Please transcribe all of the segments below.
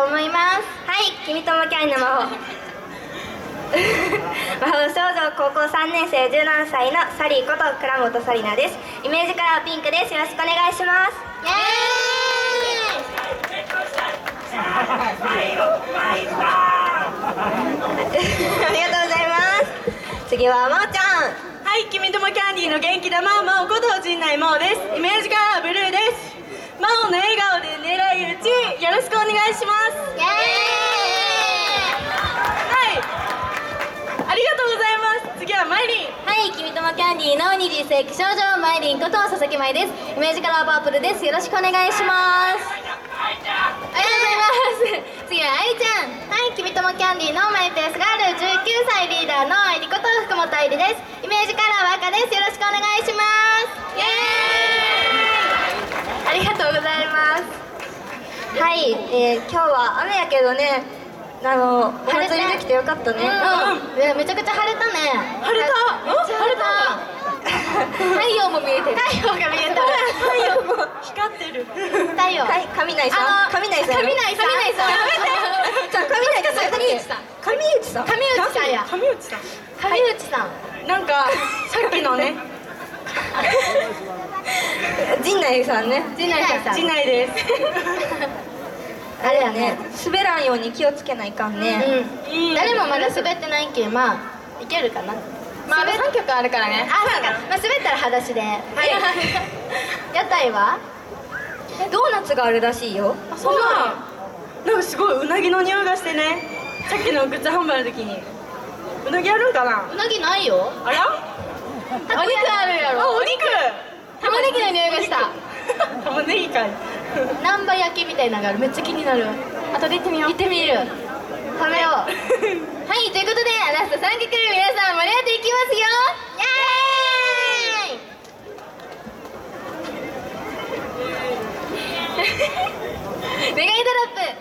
と思います。 はい、君ともキャンディの魔法魔法少女高校3年生17歳のサリーこと倉本紗理奈です。イメージカラーはピンクです。よろしくお願いします。 イエーイ。 ありがとうございます。次はまおちゃん。 はい、君ともキャンディーの元気玉まおこと陣内まおです。イメージカラーはブルーです。まおの笑顔で狙い撃ち、よろしくお願いします。 イエーイ。 はい、ありがとうございます。次はマイリン。 はい、君ともキャンディーの20世紀少女マイリンこと佐々木舞です。イメージカラーパープルです。よろしくお願いします。ありがとうございます。次は愛ちゃん。はい、君ともキャンディーのマイペースガール19歳リーダーの愛理こと福本愛理です。イメージカラーは赤です。よろしくお願いします。イエーイ。 ありがとうございます。はい、今日は雨やけどね、お祭りできてよかったね。 めちゃくちゃ晴れたね。 晴れた。 晴れた。太陽も見えてる。太陽が見えた。 太陽も光ってる。 太陽。 はい、雷さん。雷さん。 雷さん。 じゃあ雷さん。 神内さん。 神内さん。 神内さんや。 神内さん。 神内さん。 なんかさっきのね。 陣内さんね。 陣内さん。 陣内です。 あれやね、滑らんように気をつけないかんね。 誰もまだ滑ってないけん、まあいけるかな。まあ3曲あるからね。あ、そうか。まあ滑ったら裸足で。はい。屋台は？ ドーナツがあるらしいよ。 そんな。なんかすごいうなぎの匂いがしてね。さっきのグッズ販売の時に。うなぎあるんかな？ うなぎないよ。 あら？ お肉あるやろ。 あ、お肉。 玉ねぎの匂いがした。 玉ねぎかい。 南蛮焼きみたいなのがある。めっちゃ気になる。あとで行ってみよう。行ってみる。食べよう。はい、ということでラスト3曲皆さん盛り上がっていきますよ。イエーイ。メガイドラップ。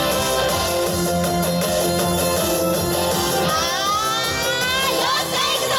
よっしゃ、行くぞ。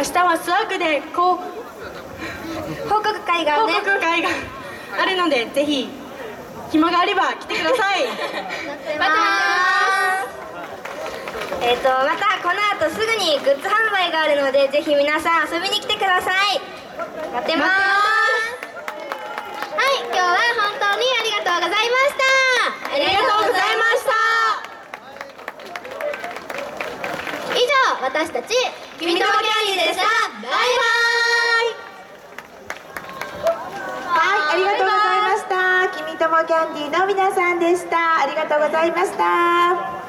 明日はスワックで報告会が報ね告会があるので、ぜひ暇があれば来てください。 待ってままたこの後すぐにグッズ販売があるので、ぜひ皆さん遊びに来てください。待ってます。 はい、今日は本当にありがとうございました。 ありがとうございました。 以上、私たち君ともキャンディーでした。バイバはい、ありがとうございました。君ともキャンディーの皆さんでした。ありがとうございました。